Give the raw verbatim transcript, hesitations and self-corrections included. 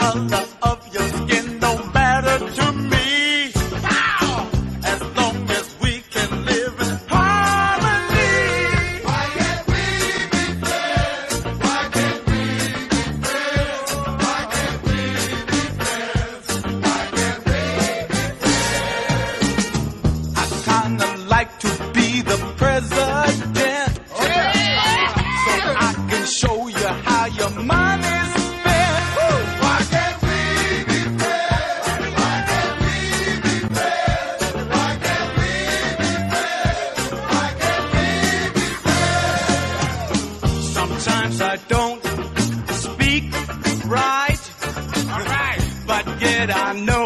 color of your skin don't matter to me. As long as we can live in harmony. Why can't we be friends? Why can't we be friends? Why can't we be friends? Why can't we be friends? I kinda like to be the president. Show you how your money's spent. Why can't we be friends? Why can't we be friends? Why can't we be friends? Why can't we be friends? Sometimes I don't speak right, all right, but yet I know